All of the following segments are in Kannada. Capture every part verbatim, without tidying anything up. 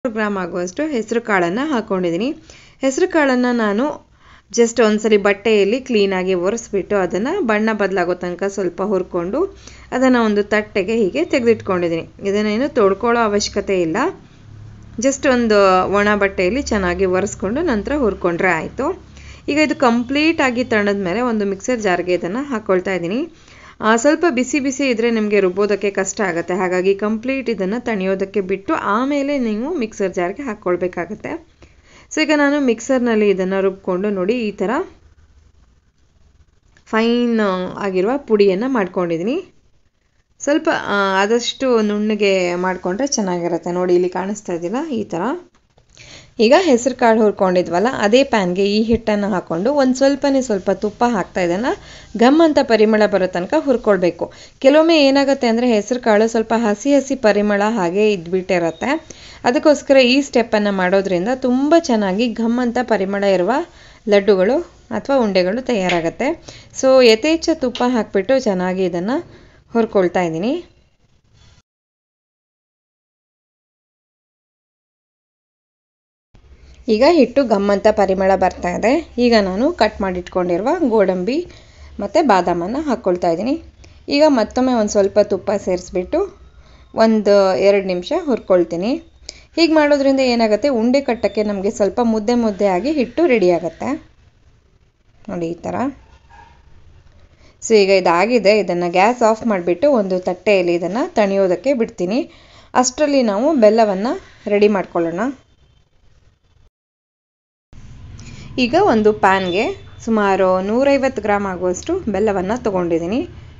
ಗ್ರಾಮ್ ಆಗುವಷ್ಟು ಹೆಸರು ಕಾಳನ್ನು ಹಾಕ್ಕೊಂಡಿದ್ದೀನಿ. ಹೆಸರು ಕಾಳನ್ನು ನಾನು ಜಸ್ಟ್ ಒಂದ್ಸರಿ ಬಟ್ಟೆಯಲ್ಲಿ ಕ್ಲೀನಾಗಿ ಒರೆಸ್ಬಿಟ್ಟು ಅದನ್ನು ಬಣ್ಣ ಬದಲಾಗೋ ತನಕ ಸ್ವಲ್ಪ ಹುರ್ಕೊಂಡು ಅದನ್ನು ಒಂದು ತಟ್ಟೆಗೆ ಹೀಗೆ ತೆಗೆದಿಟ್ಕೊಂಡಿದ್ದೀನಿ. ಇದನ್ನೇನು ತೊಳ್ಕೊಳ್ಳೋ ಅವಶ್ಯಕತೆ ಇಲ್ಲ, ಜಸ್ಟ್ ಒಂದು ಒಣ ಬಟ್ಟೆಯಲ್ಲಿ ಚೆನ್ನಾಗಿ ಒರೆಸ್ಕೊಂಡು ನಂತರ ಹುರ್ಕೊಂಡ್ರೆ ಆಯಿತು. ಈಗ ಇದು ಕಂಪ್ಲೀಟಾಗಿ ತಣ್ಣದ ಮೇಲೆ ಒಂದು ಮಿಕ್ಸರ್ ಜಾರ್ಗೆ ಇದನ್ನು ಹಾಕ್ಕೊಳ್ತಾ ಇದ್ದೀನಿ. ಸ್ವಲ್ಪ ಬಿಸಿ ಬಿಸಿ ಇದ್ದರೆ ನಿಮಗೆ ರುಬ್ಬೋದಕ್ಕೆ ಕಷ್ಟ ಆಗುತ್ತೆ, ಹಾಗಾಗಿ ಕಂಪ್ಲೀಟ್ ಇದನ್ನು ತಣಿಯೋದಕ್ಕೆ ಬಿಟ್ಟು ಆಮೇಲೆ ನೀವು ಮಿಕ್ಸರ್ ಜಾರ್ಗೆ ಹಾಕ್ಕೊಳ್ಬೇಕಾಗತ್ತೆ. ಸೊ ಈಗ ನಾನು ಮಿಕ್ಸರ್ನಲ್ಲಿ ಇದನ್ನು ರುಬ್ಕೊಂಡು ನೋಡಿ ಈ ಥರ ಫೈನ್ ಆಗಿರುವ ಪುಡಿಯನ್ನು ಮಾಡ್ಕೊಂಡಿದ್ದೀನಿ. ಸ್ವಲ್ಪ ಆದಷ್ಟು ನುಣ್ಣಗೆ ಮಾಡಿಕೊಂಡ್ರೆ ಚೆನ್ನಾಗಿರುತ್ತೆ. ನೋಡಿ ಇಲ್ಲಿ ಕಾಣಿಸ್ತಾ ಇದ್ದಿಲ್ಲ ಈ ಥರ. ಈಗ ಹೆಸರು ಕಾಳು ಹುರ್ಕೊಂಡಿದ್ವಲ್ಲ ಅದೇ ಪ್ಯಾನ್ಗೆ ಈ ಹಿಟ್ಟನ್ನು ಹಾಕ್ಕೊಂಡು ಒಂದು ಸ್ವಲ್ಪನೇ ಸ್ವಲ್ಪ ತುಪ್ಪ ಹಾಕ್ತಾ ಇದನ್ನು ಘಮ್ ಅಂತ ಪರಿಮಳ ಬರೋ ತನಕ ಹುರ್ಕೊಳ್ಬೇಕು. ಕೆಲವೊಮ್ಮೆ ಏನಾಗುತ್ತೆ ಅಂದರೆ ಹೆಸರು ಕಾಳು ಸ್ವಲ್ಪ ಹಸಿ ಹಸಿ ಪರಿಮಳ ಹಾಗೆ ಇದ್ಬಿಟ್ಟಿರುತ್ತೆ. ಅದಕ್ಕೋಸ್ಕರ ಈ ಸ್ಟೆಪ್ಪನ್ನು ಮಾಡೋದ್ರಿಂದ ತುಂಬ ಚೆನ್ನಾಗಿ ಘಮ್ ಅಂತ ಪರಿಮಳ ಇರುವ ಲಡ್ಡುಗಳು ಅಥವಾ ಉಂಡೆಗಳು ತಯಾರಾಗುತ್ತೆ. ಸೊ ಯಥೇಚ್ಛ ತುಪ್ಪ ಹಾಕಿಬಿಟ್ಟು ಚೆನ್ನಾಗಿ ಇದನ್ನು ಹುರ್ಕೊಳ್ತಾ ಇದ್ದೀನಿ. ಈಗ ಹಿಟ್ಟು ಗಮ್ಮಂತ ಪರಿಮಳ ಬರ್ತಾ ಇದೆ. ಈಗ ನಾನು ಕಟ್ ಮಾಡಿಟ್ಕೊಂಡಿರುವ ಗೋಡಂಬಿ ಮತ್ತು ಬಾದಾಮನ್ನು ಹಾಕ್ಕೊಳ್ತಾ ಇದ್ದೀನಿ. ಈಗ ಮತ್ತೊಮ್ಮೆ ಒಂದು ಸ್ವಲ್ಪ ತುಪ್ಪ ಸೇರಿಸ್ಬಿಟ್ಟು ಒಂದು ಎರಡು ನಿಮಿಷ ಹುರ್ಕೊಳ್ತೀನಿ. ಹೀಗೆ ಮಾಡೋದ್ರಿಂದ ಏನಾಗುತ್ತೆ, ಉಂಡೆ ಕಟ್ಟಕ್ಕೆ ನಮಗೆ ಸ್ವಲ್ಪ ಮುದ್ದೆ ಮುದ್ದೆ ಆಗಿ ಹಿಟ್ಟು ರೆಡಿ ಆಗುತ್ತೆ. ನೋಡಿ ಈ ಥರ. ಸೊ ಈಗ ಇದಾಗಿದೆ, ಇದನ್ನು ಗ್ಯಾಸ್ ಆಫ್ ಮಾಡಿಬಿಟ್ಟು ಒಂದು ತಟ್ಟೆಯಲ್ಲಿ ಇದನ್ನು ತಣಿಯೋದಕ್ಕೆ ಬಿಡ್ತೀನಿ. ಅಷ್ಟರಲ್ಲಿ ನಾವು ಬೆಲ್ಲವನ್ನು ರೆಡಿ ಮಾಡ್ಕೊಳ್ಳೋಣ. ಈಗ ಒಂದು ಪ್ಯಾನ್ಗೆ ಸುಮಾರು ನೂರೈವತ್ತು ಗ್ರಾಮ್ ಆಗುವಷ್ಟು ಬೆಲ್ಲವನ್ನು ತೊಗೊಂಡಿದ್ದೀನಿ.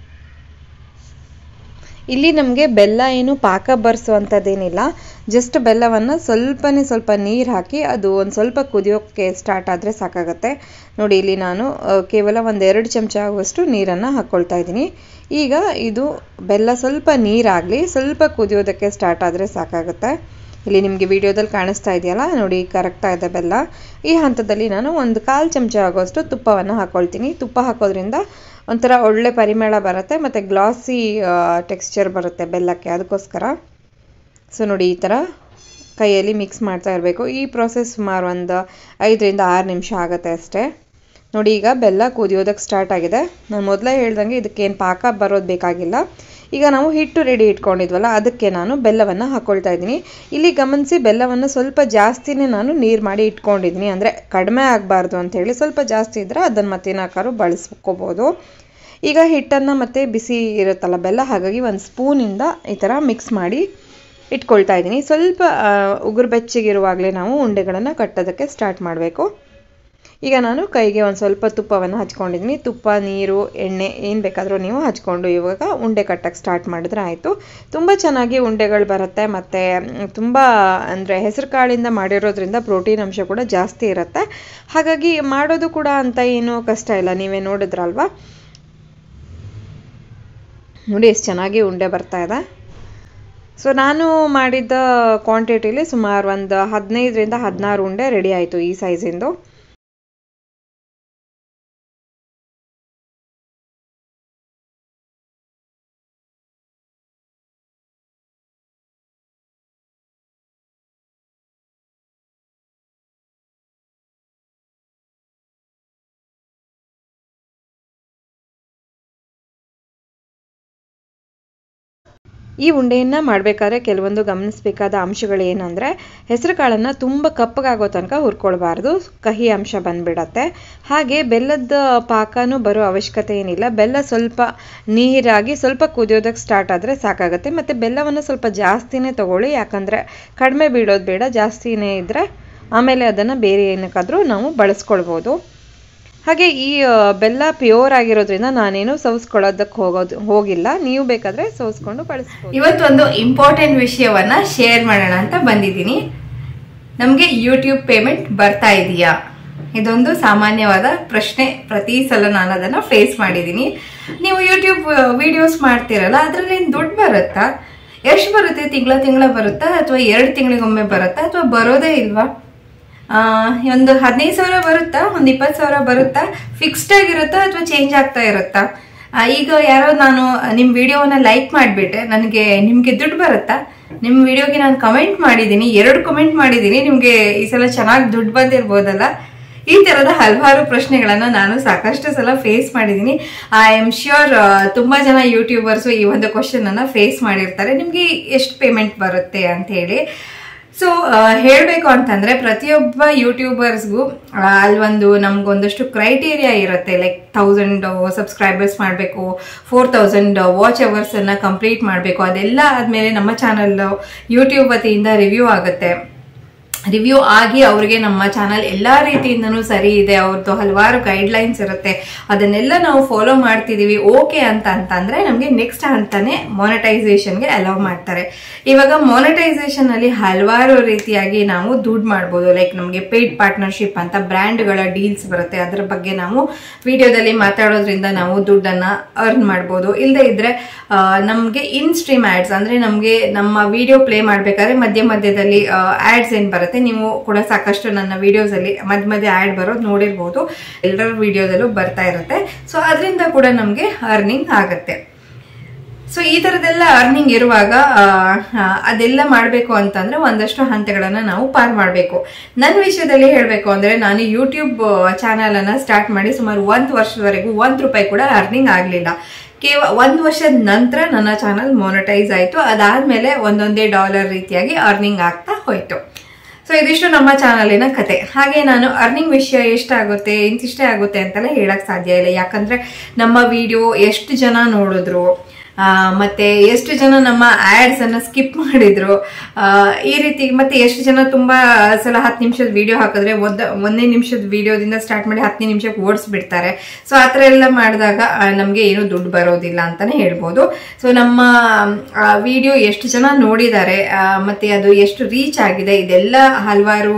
ಇಲ್ಲಿ ನಮಗೆ ಬೆಲ್ಲ ಏನು ಪಾಕ ಬರ್ಸುವಂಥದ್ದೇನಿಲ್ಲ, ಜಸ್ಟ್ ಬೆಲ್ಲವನ್ನು ಸ್ವಲ್ಪನೇ ಸ್ವಲ್ಪ ನೀರು ಹಾಕಿ ಅದು ಒಂದು ಸ್ವಲ್ಪ ಕುದಿಯೋಕ್ಕೆ ಸ್ಟಾರ್ಟ್ ಆದರೆ ಸಾಕಾಗುತ್ತೆ. ನೋಡಿ ಇಲ್ಲಿ ನಾನು ಕೇವಲ ಒಂದೆರಡು ಚಮಚ ಆಗುವಷ್ಟು ನೀರನ್ನು ಹಾಕ್ಕೊಳ್ತಾ ಇದ್ದೀನಿ. ಈಗ ಇದು ಬೆಲ್ಲ ಸ್ವಲ್ಪ ನೀರಾಗಲಿ, ಸ್ವಲ್ಪ ಕುದಿಯೋದಕ್ಕೆ ಸ್ಟಾರ್ಟ್ ಆದರೆ ಸಾಕಾಗುತ್ತೆ. ಇಲ್ಲಿ ನಿಮಗೆ ವಿಡಿಯೋದಲ್ಲಿ ಕಾಣಿಸ್ತಾ ಇದೆಯಲ್ಲ ನೋಡಿ, ಕರಗ್ತಾ ಇದೆ ಬೆಲ್ಲ. ಈ ಹಂತದಲ್ಲಿ ನಾನು ಒಂದು ಕಾಲು ಚಮಚ ಆಗೋಷ್ಟು ತುಪ್ಪವನ್ನು ಹಾಕ್ಕೊಳ್ತೀನಿ. ತುಪ್ಪ ಹಾಕೋದ್ರಿಂದ ಒಂಥರ ಒಳ್ಳೆ ಪರಿಮಳ ಬರುತ್ತೆ ಮತ್ತು ಗ್ಲಾಸಿ ಟೆಕ್ಸ್ಚರ್ ಬರುತ್ತೆ ಬೆಲ್ಲಕ್ಕೆ, ಅದಕ್ಕೋಸ್ಕರ. ಸೊ ನೋಡಿ ಈ ಥರ ಕೈಯಲ್ಲಿ ಮಿಕ್ಸ್ ಮಾಡ್ತಾ ಇರಬೇಕು. ಈ ಪ್ರೋಸೆಸ್ ಸುಮಾರು ಒಂದು ಐದರಿಂದ ಆರು ನಿಮಿಷ ಆಗುತ್ತೆ ಅಷ್ಟೇ. ನೋಡಿ ಈಗ ಬೆಲ್ಲ ಕುದಿಯೋದಕ್ಕೆ ಸ್ಟಾರ್ಟ್ ಆಗಿದೆ. ನಾನು ಮೊದಲೇ ಹೇಳ್ದಂಗೆ ಇದಕ್ಕೇನು ಪಾಕ ಬರೋದು ಬೇಕಾಗಿಲ್ಲ. ಈಗ ನಾವು ಹಿಟ್ಟು ರೆಡಿ ಇಟ್ಕೊಂಡಿದ್ವಲ್ಲ ಅದಕ್ಕೆ ನಾನು ಬೆಲ್ಲವನ್ನು ಹಾಕ್ಕೊಳ್ತಾ ಇದ್ದೀನಿ. ಇಲ್ಲಿ ಗಮನಿಸಿ, ಬೆಲ್ಲವನ್ನು ಸ್ವಲ್ಪ ಜಾಸ್ತಿನೇ ನಾನು ನೀರು ಮಾಡಿ ಇಟ್ಕೊಂಡಿದ್ದೀನಿ, ಅಂದರೆ ಕಡಿಮೆ ಆಗಬಾರ್ದು ಅಂಥೇಳಿ. ಸ್ವಲ್ಪ ಜಾಸ್ತಿ ಇದ್ದರೆ ಅದನ್ನು ಮತ್ತೇನಾಕಾರು ಬಳಸ್ಕೋಬೋದು. ಈಗ ಹಿಟ್ಟನ್ನು ಮತ್ತೆ ಬಿಸಿ ಇರುತ್ತಲ್ಲ ಬೆಲ್ಲ, ಹಾಗಾಗಿ ಒಂದು ಸ್ಪೂನಿಂದ ಈ ಥರ ಮಿಕ್ಸ್ ಮಾಡಿ ಇಟ್ಕೊಳ್ತಾ ಇದ್ದೀನಿ. ಸ್ವಲ್ಪ ಉಗುರು ಬೆಚ್ಚಗಿರುವಾಗಲೇ ನಾವು ಉಂಡೆಗಳನ್ನು ಕಟ್ಟೋದಕ್ಕೆ ಸ್ಟಾರ್ಟ್ ಮಾಡಬೇಕು. ಈಗ ನಾನು ಕೈಗೆ ಒಂದು ಸ್ವಲ್ಪ ತುಪ್ಪವನ್ನು ಹಚ್ಕೊಂಡಿದ್ದೀನಿ. ತುಪ್ಪ, ನೀರು, ಎಣ್ಣೆ ಏನು ಬೇಕಾದರೂ ನೀವು ಹಚ್ಕೊಂಡು ಇವಾಗ ಉಂಡೆ ಕಟ್ಟಕ್ಕೆ ಸ್ಟಾರ್ಟ್ ಮಾಡಿದ್ರೆ ಆಯಿತು. ತುಂಬ ಚೆನ್ನಾಗಿ ಉಂಡೆಗಳು ಬರುತ್ತೆ ಮತ್ತು ತುಂಬ ಅಂದರೆ ಹೆಸರು ಕಾಳಿಂದ ಮಾಡಿರೋದ್ರಿಂದ ಪ್ರೋಟೀನ್ ಅಂಶ ಕೂಡ ಜಾಸ್ತಿ ಇರುತ್ತೆ. ಹಾಗಾಗಿ ಮಾಡೋದು ಕೂಡ ಅಂತ ಏನೂ ಕಷ್ಟ ಇಲ್ಲ, ನೀವೇ ನೋಡಿದ್ರಲ್ವ. ನೋಡಿ ಎಷ್ಟು ಚೆನ್ನಾಗಿ ಉಂಡೆ ಬರ್ತಾ ಇದೆ. ಸೊ ನಾನು ಮಾಡಿದ್ದ ಕ್ವಾಂಟಿಟಿಲಿ ಸುಮಾರು ಒಂದು ಹದಿನೈದರಿಂದ ಹದಿನಾರು ಉಂಡೆ ರೆಡಿ ಆಯಿತು ಈ ಸೈಜಿಂದು. ಈ ಉಂಡೆಯನ್ನು ಮಾಡಬೇಕಾದ್ರೆ ಕೆಲವೊಂದು ಗಮನಿಸಬೇಕಾದ ಅಂಶಗಳು ಏನಂದರೆ, ಹೆಸರು ಕಾಳನ್ನು ತುಂಬ ಕಪ್ಪಗಾಗೋ ತನಕ ಹುರ್ಕೊಳ್ಬಾರ್ದು, ಕಹಿ ಅಂಶ ಬಂದುಬಿಡತ್ತೆ. ಹಾಗೆ ಬೆಲ್ಲದ ಪಾಕನೂ ಬರೋ ಅವಶ್ಯಕತೆ ಏನಿಲ್ಲ. ಬೆಲ್ಲ ಸ್ವಲ್ಪ ನೀರಾಗಿ ಸ್ವಲ್ಪ ಕುದಿಯೋದಕ್ಕೆ ಸ್ಟಾರ್ಟ್ ಆದರೆ ಸಾಕಾಗುತ್ತೆ. ಮತ್ತು ಬೆಲ್ಲವನ್ನು ಸ್ವಲ್ಪ ಜಾಸ್ತಿನೇ ತೊಗೊಳ್ಳಿ, ಯಾಕಂದರೆ ಕಡಿಮೆ ಬೀಳೋದು ಬೇಡ, ಜಾಸ್ತಿನೇ ಇದ್ದರೆ ಆಮೇಲೆ ಅದನ್ನು ಬೇರೆ ಏನಕ್ಕಾದರೂ ನಾವು ಬಳಸ್ಕೊಳ್ಬೋದು. ಹಾಗೆ ಈ ಬೆಲ್ಲ ಪ್ಯೂರ್ ಆಗಿರೋದ್ರಿಂದ ನಾನೇನು ಸೋಸ್ಕೊಳ್ಳೋದಕ್ಕೆ ಹೋಗೋದು ಹೋಗಿಲ್ಲ, ನೀವು ಬೇಕಾದ್ರೆ ಸೋಸ್ಕೊಂಡು ಬಳಸ್ಬೋದು. ಇವತ್ತೊಂದು ಇಂಪಾರ್ಟೆಂಟ್ ವಿಷಯವನ್ನ ಶೇರ್ ಮಾಡೋಣ ಅಂತ ಬಂದಿದ್ದೀನಿ. ನಮಗೆ ಯೂಟ್ಯೂಬ್ ಪೇಮೆಂಟ್ ಬರ್ತಾ ಇದೆಯಾ? ಇದೊಂದು ಸಾಮಾನ್ಯವಾದ ಪ್ರಶ್ನೆ. ಪ್ರತಿ ಸಲ ನಾನು ಅದನ್ನ ಫೇಸ್ ಮಾಡಿದ್ದೀನಿ. ನೀವು ಯೂಟ್ಯೂಬ್ ವಿಡಿಯೋಸ್ ಮಾಡ್ತಿರಲ್ಲ, ಅದ್ರಲ್ಲಿ ದುಡ್ಡು ಬರುತ್ತಾ? ಎಷ್ಟು ಬರುತ್ತೆ? ತಿಂಗಳ ತಿಂಗಳ ಬರುತ್ತಾ ಅಥವಾ ಎರಡು ತಿಂಗಳಿಗೊಮ್ಮೆ ಬರುತ್ತಾ ಅಥವಾ ಬರೋದೇ ಇಲ್ವಾ? ಒಂದು ಹದಿನೈದು ಸಾವಿರ ಬರುತ್ತಾ, ಒಂದು ಇಪ್ಪತ್ತು ಸಾವಿರ ಬರುತ್ತಾ, ಫಿಕ್ಸ್ಡ್ ಆಗಿರುತ್ತಾ ಅಥವಾ ಚೇಂಜ್ ಆಗ್ತಾ ಇರುತ್ತಾ? ಈಗ ಯಾರೋ ನಾನು ನಿಮ್ ವಿಡಿಯೋವನ್ನ ಲೈಕ್ ಮಾಡ್ಬಿಟ್ರೆ ನನಗೆ ನಿಮ್ಗೆ ದುಡ್ಡು ಬರುತ್ತಾ? ನಿಮ್ ವಿಡಿಯೋಗೆ ನಾನು ಕಮೆಂಟ್ ಮಾಡಿದೀನಿ, ಎರಡು ಕಮೆಂಟ್ ಮಾಡಿದೀನಿ, ನಿಮ್ಗೆ ಈ ಸಲ ಚೆನ್ನಾಗಿ ದುಡ್ಡು ಬಂದಿರ್ಬೋದಲ್ಲ? ಈ ತರದ ಹಲವಾರು ಪ್ರಶ್ನೆಗಳನ್ನ ನಾನು ಸಾಕಷ್ಟು ಸಲ ಫೇಸ್ ಮಾಡಿದೀನಿ. ಐ ಆಮ್ ಶ್ಯೂರ್ ತುಂಬಾ ಜನ ಯೂಟ್ಯೂಬರ್ಸ್ ಈ ಒಂದು ಕ್ವಶನ್ ಅನ್ನ ಫೇಸ್ ಮಾಡಿರ್ತಾರೆ, ನಿಮ್ಗೆ ಎಷ್ಟು ಪೇಮೆಂಟ್ ಬರುತ್ತೆ ಅಂತ ಹೇಳಿ. ಸೊ ಹೇಳ್ಬೇಕು ಅಂತಂದ್ರೆ ಪ್ರತಿಯೊಬ್ಬ ಯೂಟ್ಯೂಬರ್ಸ್ಗೂ ಅಲ್ಲೊಂದು ನಮ್ಗೊಂದಷ್ಟು ಕ್ರೈಟೀರಿಯಾ ಇರುತ್ತೆ. ಲೈಕ್ ಥೌಸಂಡ್ ಸಬ್ಸ್ಕ್ರೈಬರ್ಸ್ ಮಾಡಬೇಕು, ಫೋರ್ ತೌಸಂಡ್ ವಾಚ್ ಅವರ್ಸ್ ಅನ್ನ ಕಂಪ್ಲೀಟ್ ಮಾಡಬೇಕು. ಅದೆಲ್ಲ ಆದ್ಮೇಲೆ ನಮ್ಮ ಚಾನಲ್ ಯೂಟ್ಯೂಬ್ ವತಿಯಿಂದ ರಿವ್ಯೂ ಆಗುತ್ತೆ. ರಿವ್ಯೂ ಆಗಿ ಅವ್ರಿಗೆ ನಮ್ಮ ಚಾನಲ್ ಎಲ್ಲಾ ರೀತಿಯಿಂದನೂ ಸರಿ ಇದೆ, ಅವ್ರದ್ದು ಹಲವಾರು ಗೈಡ್ ಲೈನ್ಸ್ ಇರುತ್ತೆ, ಅದನ್ನೆಲ್ಲ ನಾವು ಫಾಲೋ ಮಾಡ್ತಿದೀವಿ ಓಕೆ ಅಂತ ಅಂತಂದ್ರೆ ನಮ್ಗೆ ನೆಕ್ಸ್ಟ್ ಹಂತಾನೆ ಮಾನಿಟೈಸೇಷನ್ಗೆ ಅಲೌ ಮಾಡ್ತಾರೆ. ಇವಾಗ ಮಾನಿಟೈಸೇಷನ್ ಅಲ್ಲಿ ಹಲವಾರು ರೀತಿಯಾಗಿ ನಾವು ದುಡ್ಡು ಮಾಡ್ಬೋದು. ಲೈಕ್ ನಮ್ಗೆ ಪೇಯ್ಡ್ ಪಾರ್ಟ್ನರ್ಶಿಪ್ ಅಂತ ಬ್ರ್ಯಾಂಡ್ಗಳ ಡೀಲ್ಸ್ ಬರುತ್ತೆ, ಅದ್ರ ಬಗ್ಗೆ ನಾವು ವಿಡಿಯೋದಲ್ಲಿ ಮಾತಾಡೋದ್ರಿಂದ ನಾವು ದುಡ್ಡನ್ನ ಅರ್ನ್ ಮಾಡ್ಬೋದು. ಇಲ್ಲದೆ ಇದ್ರೆ ನಮ್ಗೆ ಇನ್ ಸ್ಟ್ರೀಮ್ ಆಡ್ಸ್ ಅಂದ್ರೆ ನಮ್ಗೆ ನಮ್ಮ ವಿಡಿಯೋ ಪ್ಲೇ ಮಾಡ್ಬೇಕಾದ್ರೆ ಮಧ್ಯ ಮಧ್ಯದಲ್ಲಿ ಆಡ್ಸ್ ಏನ್ ಬರುತ್ತೆ, ನೀವು ಕೂಡ ಸಾಕಷ್ಟು ನನ್ನ ವಿಡಿಯೋಸ್ ಅಲ್ಲಿ ಮಧ್ಯ ಮಧ್ಯ ಆಡ್ ಬರೋದು ನೋಡಿರ್ಬೋದು, ಎಲ್ಲರ ವಿಡಿಯೋದಲ್ಲೂ ಬರ್ತಾ ಇರುತ್ತೆ. ಸೊ ಅದರಿಂದ ಕೂಡ ನಮ್ಗೆ ಅರ್ನಿಂಗ್ ಆಗುತ್ತೆ. ಸೊ ಈ ತರದೆಲ್ಲ ಅರ್ನಿಂಗ್ ಇರುವಾಗ ಅದೆಲ್ಲ ಮಾಡ್ಬೇಕು ಅಂತಂದ್ರೆ ಒಂದಷ್ಟು ಹಂತಗಳನ್ನ ನಾವು ಪಾರ್ ಮಾಡ್ಬೇಕು. ನನ್ನ ವಿಷಯದಲ್ಲಿ ಹೇಳ್ಬೇಕು ಅಂದ್ರೆ ನಾನು ಯೂಟ್ಯೂಬ್ ಚಾನಲ್ ಅನ್ನ ಸ್ಟಾರ್ಟ್ ಮಾಡಿ ಸುಮಾರು ಒಂದ್ ವರ್ಷದವರೆಗೂ ಒಂದ್ ರೂಪಾಯಿ ಕೂಡ ಅರ್ನಿಂಗ್ ಆಗ್ಲಿಲ್ಲ. ಕೇವಲ ಒಂದ್ ವರ್ಷದ ನಂತರ ನನ್ನ ಚಾನಲ್ ಮಾನಿಟೈಸ್ ಆಯ್ತು. ಅದಾದ್ಮೇಲೆ ಒಂದೊಂದೇ ಡಾಲರ್ ರೀತಿಯಾಗಿ ಅರ್ನಿಂಗ್ ಆಗ್ತಾ ಹೋಯ್ತು. ಸೊ ಇದಿಷ್ಟು ನಮ್ಮ ಚಾನಲಿನ ಕತೆ. ಹಾಗೆ ನಾನು ಅರ್ನಿಂಗ್ ವಿಷಯ ಎಷ್ಟಾಗುತ್ತೆ ಇಂತಿಷ್ಟೇ ಆಗುತ್ತೆ ಅಂತೆಲ್ಲ ಹೇಳಕ್ ಸಾಧ್ಯ ಇಲ್ಲ. ಯಾಕಂದ್ರೆ ನಮ್ಮ ವಿಡಿಯೋ ಎಷ್ಟು ಜನ ನೋಡಿದ್ರು, ಮತ್ತೆ ಎಷ್ಟು ಜನ ನಮ್ಮ ಆಡ್ಸ್ ಅನ್ನ ಸ್ಕಿಪ್ ಮಾಡಿದ್ರು, ಈ ರೀತಿ ಮತ್ತೆ ಎಷ್ಟು ಜನ ತುಂಬಾ ಸಲ ಹತ್ತು ನಿಮಿಷದ ವಿಡಿಯೋ ಹಾಕಿದ್ರೆ ಒಂದ್ ಒಂದೇ ನಿಮಿಷದ ವಿಡಿಯೋದಿಂದ ಸ್ಟಾರ್ಟ್ ಮಾಡಿ ಹತ್ತನೇ ನಿಮಿಷಕ್ಕೆ ಓಡಿಸ್ಬಿಡ್ತಾರೆ. ಸೊ ಆತರ ಎಲ್ಲ ಮಾಡಿದಾಗ ನಮ್ಗೆ ಏನು ದುಡ್ಡು ಬರೋದಿಲ್ಲ ಅಂತಾನೆ ಹೇಳ್ಬೋದು. ಸೊ ನಮ್ಮ ವಿಡಿಯೋ ಎಷ್ಟು ಜನ ನೋಡಿದ್ದಾರೆ ಮತ್ತೆ ಅದು ಎಷ್ಟು ರೀಚ್ ಆಗಿದೆ, ಇದೆಲ್ಲ ಹಲವಾರು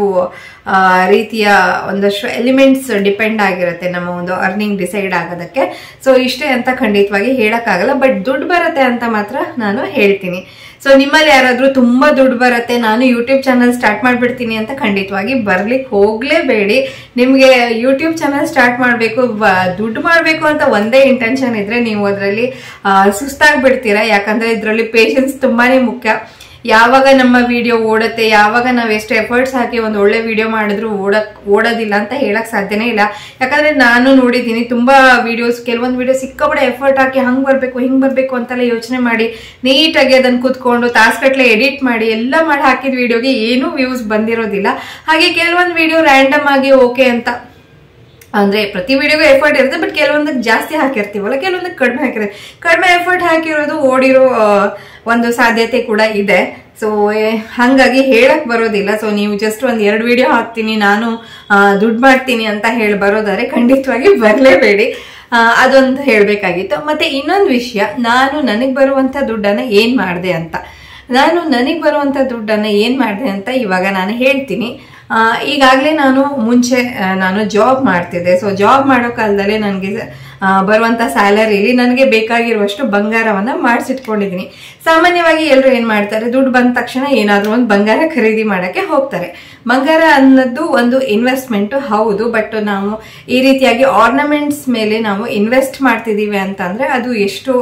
ರೀತಿಯ ಒಂದಷ್ಟು ಎಲಿಮೆಂಟ್ಸ್ ಡಿಪೆಂಡ್ ಆಗಿರುತ್ತೆ ನಮ್ಮ ಒಂದು ಅರ್ನಿಂಗ್ ಡಿಸೈಡ್ ಆಗೋದಕ್ಕೆ. ಸೊ ಇಷ್ಟೇ ಅಂತ ಖಂಡಿತವಾಗಿ ಹೇಳಕ್ಕಾಗಲ್ಲ, ಬಟ್ ದುಡ್ಡು ಬರುತ್ತೆ ಅಂತ ಮಾತ್ರ ನಾನು ಹೇಳ್ತೀನಿ. ಸೊ ನಿಮ್ಮಲ್ಲಿ ಯಾರಾದ್ರೂ ತುಂಬಾ ದುಡ್ಡು ಬರುತ್ತೆ, ನಾನು ಯೂಟ್ಯೂಬ್ ಚಾನಲ್ ಸ್ಟಾರ್ಟ್ ಮಾಡ್ಬಿಡ್ತೀನಿ ಅಂತ ಖಂಡಿತವಾಗಿ ಬರ್ಲಿಕ್ಕೆ ಹೋಗ್ಲೇಬೇಡಿ. ನಿಮ್ಗೆ ಯೂಟ್ಯೂಬ್ ಚಾನಲ್ ಸ್ಟಾರ್ಟ್ ಮಾಡ್ಬೇಕು, ದುಡ್ಡು ಮಾಡ್ಬೇಕು ಅಂತ ಒಂದೇ ಇಂಟೆನ್ಷನ್ ಇದ್ರೆ ನೀವು ಅದರಲ್ಲಿ ಸುಸ್ತಾಗ್ಬಿಡ್ತೀರಾ. ಯಾಕಂದ್ರೆ ಇದರಲ್ಲಿ ಪೇಷನ್ಸ್ ತುಂಬಾನೇ ಮುಖ್ಯ. ಯಾವಾಗ ನಮ್ಮ ವಿಡಿಯೋ ಓಡುತ್ತೆ, ಯಾವಾಗ ನಾವ್ ಎಷ್ಟು ಎಫರ್ಟ್ಸ್ ಹಾಕಿ ಒಂದು ಒಳ್ಳೆ ವಿಡಿಯೋ ಮಾಡಿದ್ರು ಓಡಕ್ ಓಡೋದಿಲ್ಲ ಅಂತ ಹೇಳಕ್ ಸಾಧ್ಯನೇ ಇಲ್ಲ. ಯಾಕಂದ್ರೆ ನಾನು ನೋಡಿದೀನಿ ತುಂಬಾ ವಿಡಿಯೋಸ್, ಕೆಲವೊಂದು ವಿಡಿಯೋ ಸಿಕ್ಕಾಪಟ್ಟೆ ಎಫರ್ಟ್ ಹಾಕಿ ಹಂಗ್ ಬರ್ಬೇಕು ಹಿಂಗ್ ಬರ್ಬೇಕು ಅಂತೆಲ್ಲ ಯೋಚನೆ ಮಾಡಿ ನೀಟಾಗಿ ಅದನ್ನ ಕೂತ್ಕೊಂಡು ತಾಸ್ಗಟ್ಲೆ ಎಡಿಟ್ ಮಾಡಿ ಎಲ್ಲ ಮಾಡಿ ಹಾಕಿದ ವಿಡಿಯೋಗೆ ಏನೂ ವ್ಯೂಸ್ ಬಂದಿರೋದಿಲ್ಲ. ಹಾಗೆ ಕೆಲವೊಂದು ವಿಡಿಯೋ ರ್ಯಾಂಡಮ್ ಆಗಿ ಓಕೆ ಅಂತ ಅಂದ್ರೆ ಪ್ರತಿ ವಿಡಿಯೋಗೂ ಎಫರ್ಟ್ ಇರುತ್ತೆ, ಬಟ್ ಕೆಲವೊಂದಕ್ಕೆ ಜಾಸ್ತಿ ಹಾಕಿರ್ತೀವಲ್ಲ, ಕೆಲವೊಂದಕ್ಕೆ ಕಡಿಮೆ ಹಾಕಿರುತ್ತೆ. ಕಡಿಮೆ ಎಫರ್ಟ್ ಹಾಕಿರೋದು ಓಡಿರೋ ಒಂದು ಸಾಧ್ಯತೆ ಕೂಡ ಇದೆ. ಸೊ ಹಂಗಾಗಿ ಹೇಳಕ್ ಬರೋದಿಲ್ಲ. ಸೊ ನೀವು ಜಸ್ಟ್ ಒಂದ್ ಎರಡು ವಿಡಿಯೋ ಹಾಕ್ತೀನಿ ನಾನು ದುಡ್ಡು ಮಾಡ್ತೀನಿ ಅಂತ ಹೇಳಿ ಬರೋದಾದ್ರೆ ಖಂಡಿತವಾಗಿ ಬರ್ಲೇಬೇಡಿ. ಅದೊಂದು ಹೇಳ್ಬೇಕಾಗಿತ್ತು. ಮತ್ತೆ ಇನ್ನೊಂದು ವಿಷಯ, ನಾನು ನನಗ್ ಬರುವಂತ ದುಡ್ಡನ್ನ ಏನ್ ಮಾಡಿದೆ ಅಂತ ನಾನು ನನಗ್ ಬರುವಂತ ದುಡ್ಡನ್ನ ಏನ್ ಮಾಡಿದೆ ಅಂತ ಇವಾಗ ನಾನು ಹೇಳ್ತೀನಿ. ಈಗಾಗಲೇ ನಾನು ಮುಂಚೆ ನಾನು ಜಾಬ್ ಮಾಡ್ತಿದ್ದೆ. ಸೊ ಜಾಬ್ ಮಾಡೋ ಕಾಲದಲ್ಲಿ ನನಗೆ ಬರುವಂತ ಸ್ಯಾಲರಿಲಿ ನನಗೆ ಬೇಕಾಗಿರುವಷ್ಟು ಬಂಗಾರವನ್ನ ಮಾಡಿಸಿಟ್ಕೊಂಡಿದ್ದೀನಿ. ಸಾಮಾನ್ಯವಾಗಿ ಎಲ್ಲರೂ ಏನ್ ಮಾಡ್ತಾರೆ, ದುಡ್ಡು ಬಂದ ತಕ್ಷಣ ಏನಾದ್ರೂ ಒಂದು ಬಂಗಾರ ಖರೀದಿ ಮಾಡಕ್ಕೆ ಹೋಗ್ತಾರೆ. ಬಂಗಾರ ಅನ್ನೋದು ಒಂದು ಇನ್ವೆಸ್ಟ್ಮೆಂಟ್ ಹೌದು, ಬಟ್ ನಾವು ಈ ರೀತಿಯಾಗಿ ಆರ್ನಮೆಂಟ್ಸ್ ಮೇಲೆ ನಾವು ಇನ್ವೆಸ್ಟ್ ಮಾಡ್ತಿದೀವಿ ಅಂತಂದ್ರೆ ಅದು ಎಷ್ಟು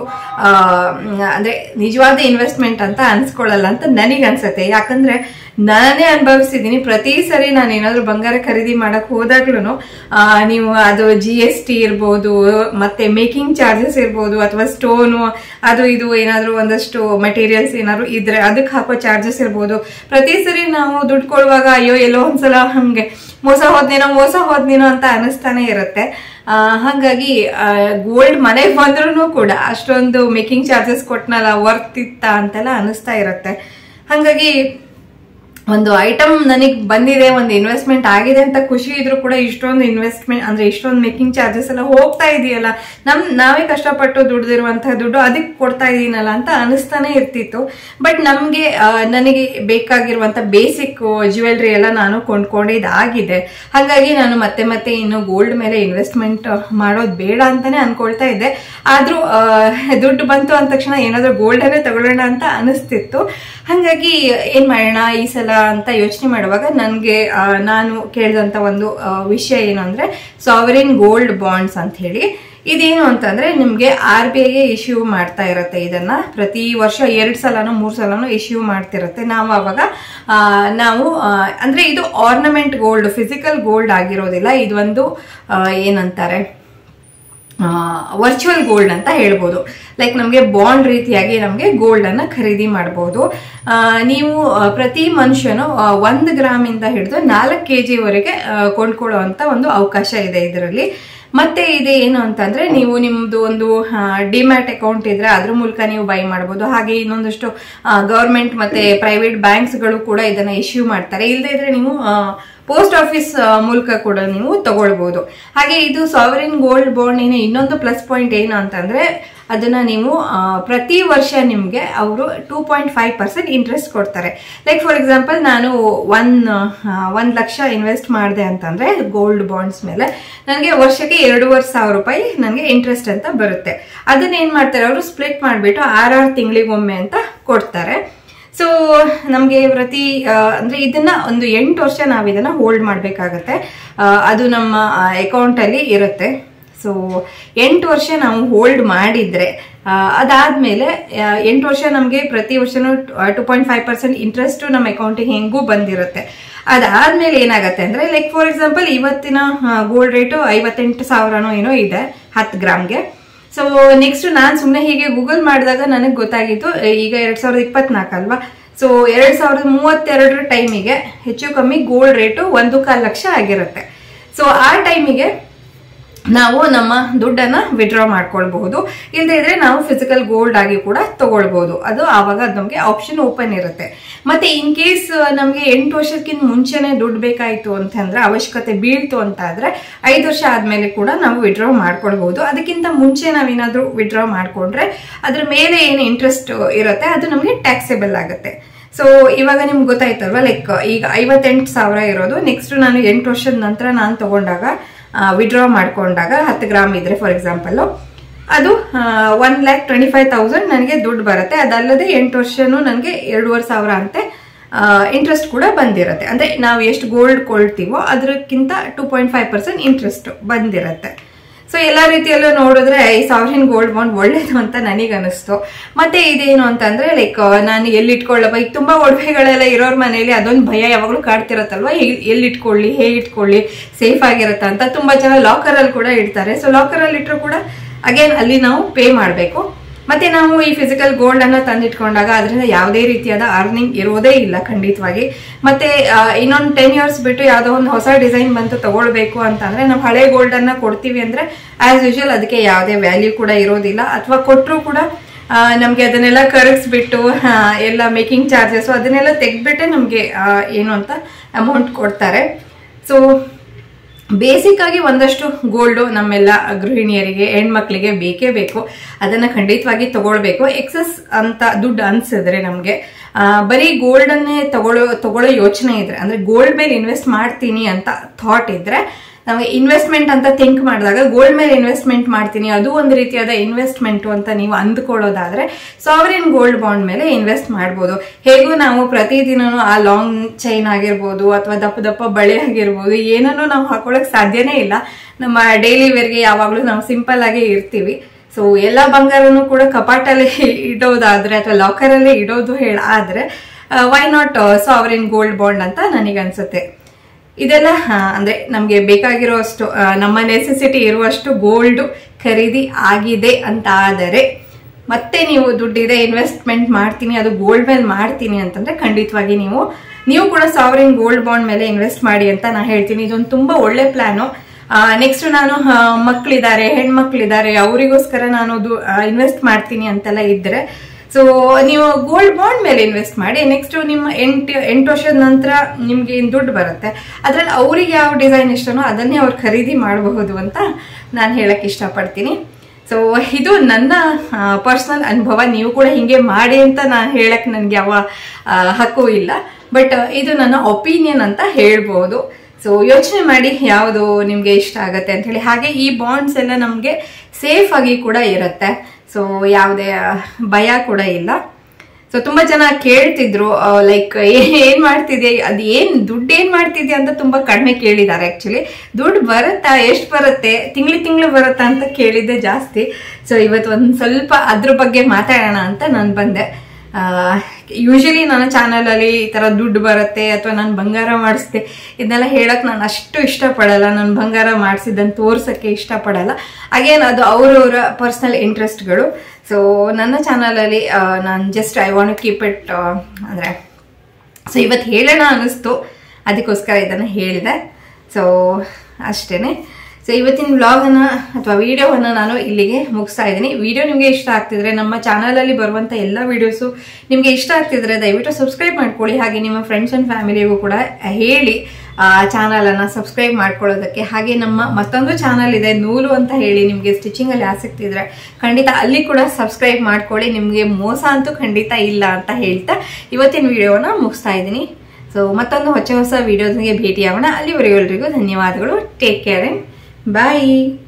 ಅಂದ್ರೆ ನಿಜವಾದ ಇನ್ವೆಸ್ಟ್ಮೆಂಟ್ ಅಂತ ಅನ್ಸ್ಕೊಳ್ಳಲ್ಲ ಅಂತ ನನಗೆ ಅನ್ಸತ್ತೆ. ಯಾಕಂದ್ರೆ ನಾನೇ ಅನುಭವಿಸಿದೀನಿ. ಪ್ರತಿ ಸರಿ ನಾನು ಏನಾದ್ರು ಬಂಗಾರ ಖರೀದಿ ಮಾಡಕ್ ಹೋದಾಗ್ಲೂ ನೀವು ಅದು ಜಿ ಎಸ್ ಟಿ ಇರ್ಬೋದು, ಮತ್ತೆ ಮೇಕಿಂಗ್ ಚಾರ್ಜಸ್ ಇರ್ಬೋದು, ಅಥವಾ ಸ್ಟೋನು ಅದು ಇದು ಏನಾದ್ರು ಒಂದಷ್ಟು ಮೆಟೀರಿಯಲ್ಸ್ ಏನಾದ್ರು ಇದ್ರೆ ಅದಕ್ಕೆ ಹಾಕೋ ಚಾರ್ಜಸ್ ಇರ್ಬೋದು. ಪ್ರತಿ ಸರಿ ನಾವು ದುಡ್ಡು ಕೊಡುವಾಗ ಅಯ್ಯೋ ಎಲ್ಲೋ ಒಂದ್ಸಲ ಹಂಗೆ ಮೋಸ ಹೋದ್ನೇನೋ ಮೋಸ ಹೋದ್ನೇನೋ ಅಂತ ಅನಿಸ್ತಾನೆ ಇರುತ್ತೆ. ಹಾಗಾಗಿ ಗೋಲ್ಡ್ ಮನೆಗೆ ಬಂದ್ರೂ ಕೂಡ ಅಷ್ಟೊಂದು ಮೇಕಿಂಗ್ ಚಾರ್ಜಸ್ ಕೊಟ್ನಲ್ಲ ವರ್ತ್ ಇತ್ತ ಅಂತೆಲ್ಲ ಅನಿಸ್ತಾ ಇರುತ್ತೆ. ಹಾಗಾಗಿ ಒಂದು ಐಟಮ್ ನನಗ್ ಬಂದಿದೆ, ಒಂದು ಇನ್ವೆಸ್ಟ್ಮೆಂಟ್ ಆಗಿದೆ ಅಂತ ಖುಷಿ ಇದ್ರು ಕೂಡ ಇಷ್ಟೊಂದು ಇನ್ವೆಸ್ಟ್ಮೆಂಟ್ ಅಂದ್ರೆ ಇಷ್ಟೊಂದು ಮೇಕಿಂಗ್ ಚಾರ್ಜಸ್ ಎಲ್ಲ ಹೋಗ್ತಾ ಇದೆಯಲ್ಲ, ನಮ್ ನಾವೇ ಕಷ್ಟಪಟ್ಟು ದುಡ್ದಿರುವಂತಹ ದುಡ್ಡು ಅದಕ್ಕೆ ಕೊಡ್ತಾ ಇದೀನಲ್ಲ ಅಂತ ಅನಿಸ್ತಾನೆ ಇರ್ತಿತ್ತು. ಬಟ್ ನಮ್ಗೆ ನನಗೆ ಬೇಕಾಗಿರುವಂತ ಬೇಸಿಕ್ ಜ್ಯುವೆಲ್ರಿ ಎಲ್ಲ ನಾನು ಕೊಂಡ್ಕೊಂಡಿದ್ದಾಗಿದೆ. ಹಾಗಾಗಿ ನಾನು ಮತ್ತೆ ಮತ್ತೆ ಇನ್ನು ಗೋಲ್ಡ್ ಮೇಲೆ ಇನ್ವೆಸ್ಟ್ಮೆಂಟ್ ಮಾಡೋದು ಬೇಡ ಅಂತಾನೆ ಅನ್ಕೊಳ್ತಾ ಇದ್ದೆ. ಆದ್ರೂ ದುಡ್ಡು ಬಂತು ಅಂದ ತಕ್ಷಣ ಏನಾದ್ರೂ ಗೋಲ್ಡ್ ಅನ್ನೇ ತಗೊಳ್ಳೋಣ ಅಂತ ಅನಿಸ್ತಿತ್ತು. ಹಾಗಾಗಿ ಏನ್ ಮಾಡೋಣ ಈ ಸಲ ಅಂತ ಯೋಚನೆ ಮಾಡುವಾಗ ನನ್ಗೆ ನಾನು ಕೇಳಿದಂತ ಒಂದು ವಿಷಯ ಏನು ಅಂದ್ರೆ ಸಾವರಿನ್ ಗೋಲ್ಡ್ ಬಾಂಡ್ಸ್ ಅಂತ ಹೇಳಿ. ಇದೇನು ಅಂತಂದ್ರೆ ನಿಮ್ಗೆ ಆರ್ ಬಿ ಐ ಇಶ್ಯೂ ಮಾಡ್ತಾ ಇರತ್ತೆ ಇದನ್ನ ಪ್ರತಿ ವರ್ಷ ಎರಡ್ ಸಲನೋ ಮೂರ್ ಸಲನೋ ಇಶ್ಯೂ ಮಾಡ್ತಿರತ್ತೆ. ನಾವು ಅವಾಗ ನಾವು ಅಂದ್ರೆ ಇದು ಆರ್ನಮೆಂಟ್ ಗೋಲ್ಡ್, ಫಿಸಿಕಲ್ ಗೋಲ್ಡ್ ಆಗಿರೋದಿಲ್ಲ, ಇದೊಂದು ಏನಂತಾರೆ ವರ್ಚುವಲ್ ಗೋಲ್ಡ್ ಅಂತ ಹೇಳ್ಬೋದು. ಲೈಕ್ ನಮಗೆ ಬಾಂಡ್ ರೀತಿಯಾಗಿ ನಮಗೆ ಗೋಲ್ಡ್ ಅನ್ನ ಖರೀದಿ ಮಾಡಬಹುದು. ನೀವು ಪ್ರತಿ ಮನುಷ್ಯನು ಒಂದು ಗ್ರಾಮ್ ಇಂದ ಹಿಡಿದು ನಾಲ್ಕು ಕೆಜಿ ವರೆಗೆ ಕೊಂಡ್ಕೊಳ್ಳುವಂತ ಒಂದು ಅವಕಾಶ ಇದೆ ಇದರಲ್ಲಿ. ಮತ್ತೆ ಇದೆ ಏನು ಅಂತಂದ್ರೆ ನೀವು ನಿಮ್ದು ಒಂದು ಡಿಮ್ಯಾಟ್ ಅಕೌಂಟ್ ಇದ್ರೆ ಅದ್ರ ಮೂಲಕ ನೀವು ಬೈ ಮಾಡಬಹುದು. ಹಾಗೆ ಇನ್ನೊಂದಷ್ಟು ಗವರ್ಮೆಂಟ್ ಮತ್ತೆ ಪ್ರೈವೇಟ್ ಬ್ಯಾಂಕ್ಸ್ ಗಳು ಕೂಡ ಇದನ್ನ ಇಶ್ಯೂ ಮಾಡ್ತಾರೆ. ಇಲ್ಲದೆ ಇದ್ರೆ ನೀವು ಪೋಸ್ಟ್ ಆಫೀಸ್ ಮೂಲಕ ಕೂಡ ನೀವು ತಗೊಳ್ಬಹುದು. ಹಾಗೆ ಇದು ಸಾವರಿನ್ ಗೋಲ್ಡ್ ಬಾಂಡ್ ಏನೇ ಇನ್ನೊಂದು ಪ್ಲಸ್ ಪಾಯಿಂಟ್ ಏನು ಅಂತಂದ್ರೆ ಅದನ್ನ ನೀವು ಪ್ರತಿ ವರ್ಷ ನಿಮ್ಗೆ ಅವರು two point five percent interest ಕೊಡ್ತಾರೆ. ಲೈಕ್ ಫಾರ್ ಎಕ್ಸಾಂಪಲ್ ನಾನು ಒನ್ ಒಂದ್ ಲಕ್ಷ ಇನ್ವೆಸ್ಟ್ ಮಾಡಿದೆ ಅಂತಂದ್ರೆ ಗೋಲ್ಡ್ ಬಾಂಡ್ಸ್ ಮೇಲೆ ನನಗೆ ವರ್ಷಕ್ಕೆ ಎರಡೂವರೆ ಸಾವಿರ ರೂಪಾಯಿ ನನಗೆ ಇಂಟ್ರೆಸ್ಟ್ ಅಂತ ಬರುತ್ತೆ. ಅದನ್ನ ಏನ್ ಮಾಡ್ತಾರೆ ಅವರು ಸ್ಪ್ಲಿಟ್ ಮಾಡ್ಬಿಟ್ಟು ಆರಾರು ತಿಂಗಳಿಗೊಮ್ಮೆ ಅಂತ ಕೊಡ್ತಾರೆ. ಸೊ ನಮ್ಗೆ ಪ್ರತಿ ಅಂದ್ರೆ ಇದನ್ನ ಒಂದು ಎಂಟು ವರ್ಷ ನಾವ್ ಇದನ್ನ ಹೋಲ್ಡ್ ಮಾಡ್ಬೇಕಾಗತ್ತೆ. ಅದು ನಮ್ಮ ಅಕೌಂಟ್ ಅಲ್ಲಿ ಇರುತ್ತೆ. ಸೊ ಎಂಟು ವರ್ಷ ನಾವು ಹೋಲ್ಡ್ ಮಾಡಿದ್ರೆ ಅದಾದ್ಮೇಲೆ ಎಂಟು ವರ್ಷ ನಮ್ಗೆ ಪ್ರತಿ ವರ್ಷನೂ two point five percent interest ನಮ್ಮ ಅಕೌಂಟಿಗೆ ಹೆಂಗೂ ಬಂದಿರುತ್ತೆ. ಅದಾದ್ಮೇಲೆ ಏನಾಗತ್ತೆ ಅಂದ್ರೆ ಲೈಕ್ ಫಾರ್ ಎಕ್ಸಾಂಪಲ್ ಇವತ್ತಿನ ಗೋಲ್ಡ್ ರೇಟು ಐವತ್ತೆಂಟು ಸಾವಿರನೋ ಏನೋ ಇದೆ ಹತ್ತು ಗ್ರಾಮ್ಗೆ. ಸೊ ನೆಕ್ಸ್ಟ್ ನಾನ್ ಸುಮ್ನೆ ಹೀಗೆ ಗೂಗಲ್ ಮಾಡಿದಾಗ ನನಗೆ ಗೊತ್ತಾಗಿತ್ತು ಈಗ ಎರಡ್ ಸಾವಿರದ ಇಪ್ಪತ್ನಾಲ್ಕು ಅಲ್ವಾ. ಸೊ ಎರಡ್ ಸಾವಿರದ ಮೂವತ್ತೆರಡರ ಟೈಮಿಗೆ ಹೆಚ್ಚು ಕಮ್ಮಿ ಗೋಲ್ಡ್ ರೇಟು ಒಂದು ಕಾಲ್ ಲಕ್ಷ ಆಗಿರುತ್ತೆ. ಸೊ ಆ ಟೈಮಿಗೆ ನಾವು ನಮ್ಮ ದುಡ್ಡನ್ನ ವಿಡ್ರಾ ಮಾಡ್ಕೊಳ್ಬಹುದು. ಇಲ್ಲದೆ ಇದ್ರೆ ನಾವು ಫಿಸಿಕಲ್ ಗೋಲ್ಡ್ ಆಗಿ ಕೂಡ ತಗೊಳ್ಬಹುದು. ಅದು ಆವಾಗ ನಮ್ಗೆ ಆಪ್ಷನ್ ಓಪನ್ ಇರುತ್ತೆ. ಮತ್ತೆ ಇನ್ ಕೇಸ್ ನಮ್ಗೆ ಎಂಟು ವರ್ಷಕ್ಕಿಂತ ಮುಂಚೆನೆ ದುಡ್ಡು ಬೇಕಾಯ್ತು ಅಂತಂದ್ರೆ ಅವಶ್ಯಕತೆ ಬೀಳ್ತು ಅಂತ ಆದ್ರೆ ಐದು ವರ್ಷ ಆದ್ಮೇಲೆ ಕೂಡ ನಾವು ವಿಡ್ರಾ ಮಾಡ್ಕೊಳ್ಬಹುದು. ಅದಕ್ಕಿಂತ ಮುಂಚೆ ನಾವೇನಾದ್ರೂ ವಿಡ್ರಾ ಮಾಡ್ಕೊಂಡ್ರೆ ಅದ್ರ ಮೇಲೆ ಏನು ಇಂಟ್ರೆಸ್ಟ್ ಇರುತ್ತೆ ಅದು ನಮ್ಗೆ ಟ್ಯಾಕ್ಸೇಬಲ್ ಆಗುತ್ತೆ. ಸೊ ಇವಾಗ ನಿಮ್ಗೆ ಗೊತ್ತಾಯ್ತಲ್ವಾ, ಲೈಕ್ ಈಗ ಐವತ್ತೆಂಟು ಸಾವಿರ ಇರೋದು ನೆಕ್ಸ್ಟ್ ನಾನು ಎಂಟು ವರ್ಷದ ನಂತರ ನಾನು ತಗೊಂಡಾಗ ವಿಡ್ರಾ ಮಾಡ್ಕೊಂಡಾಗ ಹತ್ತು ಗ್ರಾಮ್ ಇದ್ರೆ ಫಾರ್ ಎಕ್ಸಾಂಪಲ್ ಅದು one lakh twenty five thousand ನನಗೆ ದುಡ್ಡು ಬರುತ್ತೆ. ಅದಲ್ಲದೆ ಎಂಟು ವರ್ಷನೂ ನನಗೆ ಎರಡೂವರೆ ಸಾವಿರ ಅಂತೆ ಇಂಟ್ರೆಸ್ಟ್ ಕೂಡ ಬಂದಿರುತ್ತೆ. ಅಂದ್ರೆ ನಾವು ಎಷ್ಟು ಗೋಲ್ಡ್ ಕೊಳ್ತೀವೋ ಅದಕ್ಕಿಂತ two point five percent interest ಬಂದಿರುತ್ತೆ. ಸೊ ಎಲ್ಲಾ ರೀತಿಯಲ್ಲೂ ನೋಡಿದ್ರೆ ಈ ಸಾವರಿನ್ ಗೋಲ್ಡ್ ಬಾಂಡ್ ಒಳ್ಳೇದು ಅಂತ ನನಗೆ ಅನಿಸ್ತು. ಮತ್ತೆ ಇದೇನು ಅಂತಂದ್ರೆ ಲೈಕ್ ನಾನು ಎಲ್ಲಿ ಇಟ್ಕೊಳ್ಳಪ್ಪ, ಈಗ ತುಂಬಾ ಒಡವೆಗಳೆಲ್ಲ ಇರೋರ್ ಮನೇಲಿ ಅದೊಂದು ಭಯ ಯಾವಾಗ್ಲೂ ಕಾಡ್ತಿರತ್ತಲ್ವಾ, ಎಲ್ಲಿ ಇಟ್ಕೊಳ್ಳಿ ಹೇಗೆ ಇಟ್ಕೊಳ್ಳಿ ಸೇಫ್ ಆಗಿರತ್ತ ಅಂತ ತುಂಬಾ ಜನ ಲಾಕರ್ ಅಲ್ಲಿ ಕೂಡ ಇಡ್ತಾರೆ. ಸೊ ಲಾಕರ್ ಅಲ್ಲಿ ಇಟ್ಟರು ಕೂಡ ಅಗೇನ್ ಅಲ್ಲಿ ನಾವು ಪೇ ಮಾಡಬೇಕು. ಮತ್ತೆ ನಾವು ಈ ಫಿಸಿಕಲ್ ಗೋಲ್ಡ್ ಅನ್ನ ತಂದಿಟ್ಕೊಂಡಾಗ ಅದರಿಂದ ಯಾವುದೇ ರೀತಿಯಾದ ಅರ್ನಿಂಗ್ ಇರೋದೇ ಇಲ್ಲ ಖಂಡಿತವಾಗಿ. ಮತ್ತೆ ಇನ್ನೊಂದು ಟೆನ್ ಇಯರ್ಸ್ ಬಿಟ್ಟು ಯಾವ್ದೋ ಒಂದು ಹೊಸ ಡಿಸೈನ್ ಬಂತು ತಗೊಳ್ಬೇಕು ಅಂತಂದ್ರೆ ನಾವು ಹಳೆ ಗೋಲ್ಡ್ ಅನ್ನ ಕೊಡ್ತೀವಿ ಅಂದ್ರೆ ಆಸ್ ಯೂಶುವಲ್ ಅದಕ್ಕೆ ಯಾವುದೇ ವ್ಯಾಲ್ಯೂ ಕೂಡ ಇರೋದಿಲ್ಲ. ಅಥವಾ ಕೊಟ್ಟರು ಕೂಡ ನಮ್ಗೆ ಅದನ್ನೆಲ್ಲ ಕರಗಿಸ್ಬಿಟ್ಟು ಎಲ್ಲ ಮೇಕಿಂಗ್ ಚಾರ್ಜಸ್ ಅದನ್ನೆಲ್ಲ ತೆಗ್ದ್ಬಿಟ್ಟೆ ನಮ್ಗೆ ಏನು ಅಂತ ಅಮೌಂಟ್ ಕೊಡ್ತಾರೆ. ಸೊ ಬೇಸಿಕ್ ಆಗಿ ಒಂದಷ್ಟು ಗೋಲ್ಡ್ ನಮ್ಮೆಲ್ಲ ಗೃಹಿಣಿಯರಿಗೆ ಹೆಣ್ಮಕ್ಳಿಗೆ ಬೇಕೇ ಬೇಕು. ಅದನ್ನ ಖಂಡಿತವಾಗಿ ತಗೊಳ್ಬೇಕು. ಎಕ್ಸಸ್ ಅಂತ ದುಡ್ಡು ಅನ್ಸಿದ್ರೆ ನಮ್ಗೆ ಬರೀ ಗೋಲ್ಡ್ ಅನ್ನೇ ತಗೊಳ್ಳೋ ತಗೊಳ್ಳೋ ಯೋಚನೆ ಇದ್ರೆ ಅಂದ್ರೆ ಗೋಲ್ಡ್ ಮೇಲೆ ಇನ್ವೆಸ್ಟ್ ಮಾಡ್ತೀನಿ ಅಂತ ಥಾಟ್ ಇದ್ರೆ ನಮಗೆ ಇನ್ವೆಸ್ಟ್ಮೆಂಟ್ ಅಂತ ಥಿಂಕ್ ಮಾಡಿದಾಗ ಗೋಲ್ಡ್ ಮೇಲೆ ಇನ್ವೆಸ್ಟ್ಮೆಂಟ್ ಮಾಡ್ತೀನಿ ಅದು ಒಂದು ರೀತಿಯಾದ ಇನ್ವೆಸ್ಟ್ಮೆಂಟ್ ಅಂತ ನೀವು ಅಂದ್ಕೊಳ್ಳೋದಾದ್ರೆ ಸಾವರಿನ್ ಗೋಲ್ಡ್ ಬಾಂಡ್ ಮೇಲೆ ಇನ್ವೆಸ್ಟ್ ಮಾಡ್ಬೋದು. ಹೇಗೂ ನಾವು ಪ್ರತಿದಿನನೂ ಆ ಲಾಂಗ್ ಚೈನ್ ಆಗಿರ್ಬೋದು ಅಥವಾ ದಪ್ಪ ದಪ್ಪ ಬಳೆ ಆಗಿರ್ಬೋದು ಏನನ್ನೂ ನಾವು ಹಾಕೊಳ್ಳಕ್ ಸಾಧ್ಯನೇ ಇಲ್ಲ. ನಮ್ಮ ಡೈಲಿ ವೇರ್ಗೆ ಯಾವಾಗ್ಲೂ ನಾವು ಸಿಂಪಲ್ ಆಗೇ ಇರ್ತೀವಿ. ಸೊ ಎಲ್ಲಾ ಬಂಗಾರನು ಕೂಡ ಕಪಾಟಲ್ಲಿ ಇಡೋದಾದ್ರೆ ಅಥವಾ ಲಾಕರ್ ಅಲ್ಲೇ ಇಡೋದು ಹೇಳ ಆದ್ರೆ why not sovereign gold bond ಅಂತ ನನಗನ್ಸುತ್ತೆ. ಇದೆಲ್ಲ ಅಂದ್ರೆ ನಮ್ಗೆ ಬೇಕಾಗಿರೋ ಅಷ್ಟು ನಮ್ಮ ನೆಸೆಸಿಟಿ ಇರುವಷ್ಟು ಗೋಲ್ಡ್ ಖರೀದಿ ಆಗಿದೆ ಅಂತ ಆದರೆ ಮತ್ತೆ ನೀವು ದುಡ್ಡಿದೆ ಇನ್ವೆಸ್ಟ್ಮೆಂಟ್ ಮಾಡ್ತೀನಿ ಅದು ಗೋಲ್ಡ್ ಮೇಲೆ ಮಾಡ್ತೀನಿ ಅಂತಂದ್ರೆ ಖಂಡಿತವಾಗಿ ನೀವು ನೀವು ಕೂಡ ಸಾವರಿನ್ ಗೋಲ್ಡ್ ಬಾಂಡ್ ಮೇಲೆ ಇನ್ವೆಸ್ಟ್ ಮಾಡಿ ಅಂತ ನಾ ಹೇಳ್ತೀನಿ. ಇದೊಂದು ತುಂಬಾ ಒಳ್ಳೆ ಪ್ಲಾನು. ನೆಕ್ಸ್ಟ್ ನಾನು ಮಕ್ಳಿದ್ದಾರೆ ಹೆಣ್ಮಕ್ಳಿದ್ದಾರೆ ಅವರಿಗೋಸ್ಕರ ನಾನು ಇನ್ವೆಸ್ಟ್ ಮಾಡ್ತೀನಿ ಅಂತೆಲ್ಲ ಇದ್ರೆ ಸೊ ನೀವು ಗೋಲ್ಡ್ ಬಾಂಡ್ ಮೇಲೆ ಇನ್ವೆಸ್ಟ್ ಮಾಡಿ. ನೆಕ್ಸ್ಟ್ ನಿಮ್ಮ ಎಂಟು ಎಂಟು ವರ್ಷದ ನಂತರ ನಿಮ್ಗೆ ಏನ್ ದುಡ್ಡು ಬರುತ್ತೆ ಅದ್ರಲ್ಲಿ ಅವ್ರಿಗೆ ಯಾವ ಡಿಸೈನ್ ಇಷ್ಟನೋ ಅದನ್ನೇ ಅವ್ರು ಖರೀದಿ ಮಾಡಬಹುದು ಅಂತ ನಾನು ಹೇಳಕ್ ಇಷ್ಟಪಡ್ತೀನಿ. ಸೊ ಇದು ನನ್ನ ಪರ್ಸನಲ್ ಅನುಭವ. ನೀವು ಕೂಡ ಹಿಂಗೆ ಮಾಡಿ ಅಂತ ನಾನು ಹೇಳಕ್ ನನ್ಗೆ ಯಾವ ಹಕ್ಕು ಇಲ್ಲ. ಬಟ್ ಇದು ನನ್ನ ಒಪಿನಿಯನ್ ಅಂತ ಹೇಳ್ಬೋದು. ಸೊ ಯೋಚನೆ ಮಾಡಿ ಯಾವುದು ನಿಮ್ಗೆ ಇಷ್ಟ ಆಗತ್ತೆ ಅಂತ ಹೇಳಿ. ಹಾಗೆ ಈ ಬಾಂಡ್ಸ್ ಎಲ್ಲ ನಮ್ಗೆ ಸೇಫ್ ಆಗಿ ಕೂಡ ಇರುತ್ತೆ. ಸೊ ಯಾವುದೇ ಭಯ ಕೂಡ ಇಲ್ಲ. ಸೊ ತುಂಬಾ ಜನ ಕೇಳ್ತಿದ್ರು ಲೈಕ್ ಏನ್ ಮಾಡ್ತಿದ್ಯಾ, ಅದ್ ಏನ್ ದುಡ್ಡು ಏನ್ ಮಾಡ್ತಿದ್ಯಾ ಅಂತ ತುಂಬಾ ಕಡಿಮೆ ಕೇಳಿದ್ದಾರೆ. ಆಕ್ಚುಲಿ ದುಡ್ಡು ಬರುತ್ತಾ, ಎಷ್ಟು ಬರುತ್ತೆ, ತಿಂಗ್ಳು ತಿಂಗಳು ಬರುತ್ತಾ ಅಂತ ಕೇಳಿದ್ದೆ ಜಾಸ್ತಿ. ಸೊ ಇವತ್ತು ಒಂದ್ ಸ್ವಲ್ಪ ಅದ್ರ ಬಗ್ಗೆ ಮಾತಾಡೋಣ ಅಂತ ನಾನು ಬಂದೆ. ಯೂಶಲಿ ನನ್ನ ಚಾನಲ್ ಅಲ್ಲಿ ಈ ತರ ದುಡ್ಡು ಬರುತ್ತೆ ಅಥವಾ ನಾನು ಬಂಗಾರ ಮಾಡಿಸ್ದೆ ಇದನ್ನೆಲ್ಲ ಹೇಳಕ್ ನಾನು ಅಷ್ಟು ಇಷ್ಟಪಡಲ್ಲ. ನಾನು ಬಂಗಾರ ಮಾಡಿಸಿದ್ದನ್ನು ತೋರ್ಸಕ್ಕೆ ಇಷ್ಟಪಡಲ್ಲ. ಅಗೇನ್ ಅದು ಅವ್ರವ್ರ ಪರ್ಸನಲ್ ಇಂಟ್ರೆಸ್ಟ್ಗಳು. ಸೊ ನನ್ನ ಚಾನಲ್ ಅಲ್ಲಿ ನಾನು just I want keep it ಅಂದ್ರೆ ಸೊ ಇವತ್ತು ಹೇಳೋಣ ಅನಿಸ್ತು, ಅದಕ್ಕೋಸ್ಕರ ಇದನ್ನ ಹೇಳಿದೆ. ಸೊ ಅಷ್ಟೇನೆ. ಸೊ ಇವತ್ತಿನ ವ್ಲಾಗನ್ನು ಅಥವಾ ವಿಡಿಯೋವನ್ನು ನಾನು ಇಲ್ಲಿಗೆ ಮುಗಿಸ್ತಾ ಇದ್ದೀನಿ. ವಿಡಿಯೋ ನಿಮಗೆ ಇಷ್ಟ ಆಗ್ತಿದ್ರೆ, ನಮ್ಮ ಚಾನಲಲ್ಲಿ ಬರುವಂಥ ಎಲ್ಲ ವಿಡಿಯೋಸು ನಿಮಗೆ ಇಷ್ಟ ಆಗ್ತಿದ್ರೆ ದಯವಿಟ್ಟು ಸಬ್ಸ್ಕ್ರೈಬ್ ಮಾಡ್ಕೊಳ್ಳಿ. ಹಾಗೆ ನಿಮ್ಮ ಫ್ರೆಂಡ್ಸ್ ಆ್ಯಂಡ್ ಫ್ಯಾಮಿಲಿಗೂ ಕೂಡ ಹೇಳಿ ಚಾನಲನ್ನು ಸಬ್ಸ್ಕ್ರೈಬ್ ಮಾಡ್ಕೊಳ್ಳೋದಕ್ಕೆ. ಹಾಗೆ ನಮ್ಮ ಮತ್ತೊಂದು ಚಾನಲ್ ಇದೆ ನೂಲು ಅಂತ ಹೇಳಿ, ನಿಮಗೆ ಸ್ಟಿಚಿಂಗಲ್ಲಿ ಆಸಕ್ತಿ ಇದ್ರೆ ಖಂಡಿತ ಅಲ್ಲಿ ಕೂಡ ಸಬ್ಸ್ಕ್ರೈಬ್ ಮಾಡ್ಕೊಳ್ಳಿ. ನಿಮಗೆ ಮೋಸ ಅಂತೂ ಖಂಡಿತ ಇಲ್ಲ ಅಂತ ಹೇಳ್ತಾ ಇವತ್ತಿನ ವಿಡಿಯೋನ ಮುಗಿಸ್ತಾ ಇದ್ದೀನಿ. ಸೊ ಮತ್ತೊಂದು ಹೊಸ ಹೊಸ ವಿಡಿಯೋಸ್ಗೆ ಭೇಟಿಯಾಗೋಣ. ಅಲ್ಲಿವರೆಗೂ ಎಲ್ರಿಗೂ ಧನ್ಯವಾದಗಳು. Take care and bye.